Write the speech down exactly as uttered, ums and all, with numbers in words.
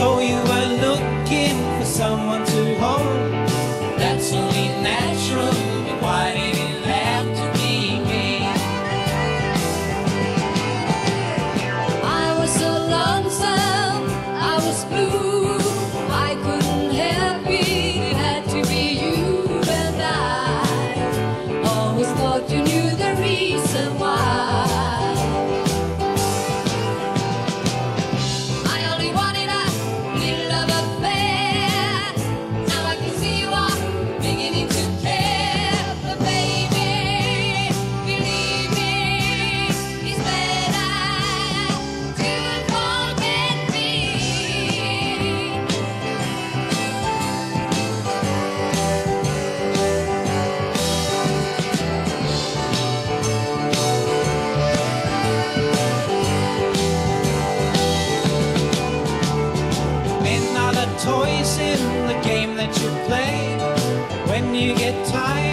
So you were looking for someone to hold. That's only natural, but why did it have to be me? I was so lonesome, I was blue, I couldn't help it, it had to be you. And I always thought you knew the reason why. Toys in the game that you play. When you get tired